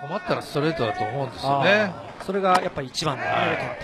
困ったらストレートだと思うんですよね。 それがやっぱり一番の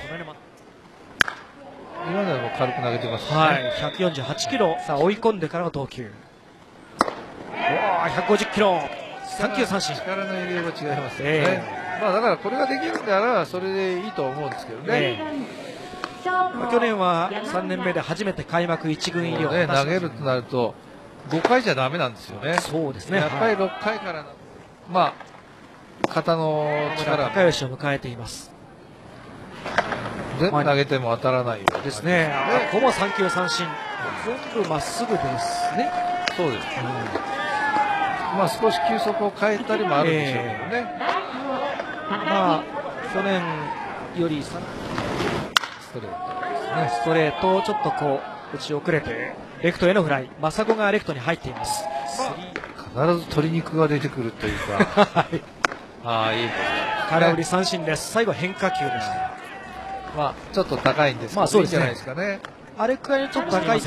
今でも軽く投げてますしね。 はい、148キロ、さあ追い込んでからの投球。150キロ、3球三振。 力の入れが違いますよね。まあだからこれができるんであればそれでいいと思うんですけどね。 去年は3年目で初めて開幕1軍入りを果たし投げるとなると5回じゃダメなんですよね。 そうですね。 やっぱり6回からのまあ肩の力高吉を迎えています。 全部投げても当たらないようですね。ここも3球三振。全部まっすぐですね。 そうです。まあ少し球速を変えたりもあるんでしょうけどね。 まあ去年よりストレートをちょっとこう打ち遅れてレフトへのフライ。真子がレフトに入っています。 必ず鶏肉が出てくるというか。いい空振り三振です。最後変化球でした。 まあちょっと高いんですけど、いいんじゃないですかね。 あれくらいちょっと高い。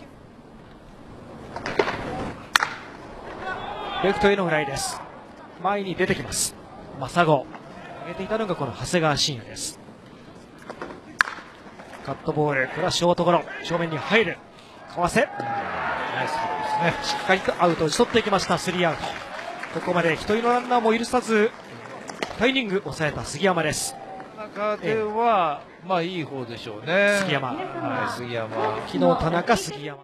レフトへのフライです。前に出てきます。真子。投げていたのがこの長谷川慎也です。カットボール、これはショートゴロ、正面に入る。かわせ。ナイスですね。しっかりとアウトを打ち取っていきました。スリーアウト。ここまで一人のランナーも許さず、2イニング抑えた杉山です。 中では、まあいい方でしょうね。 杉山。 杉山。 昨日田中、杉山。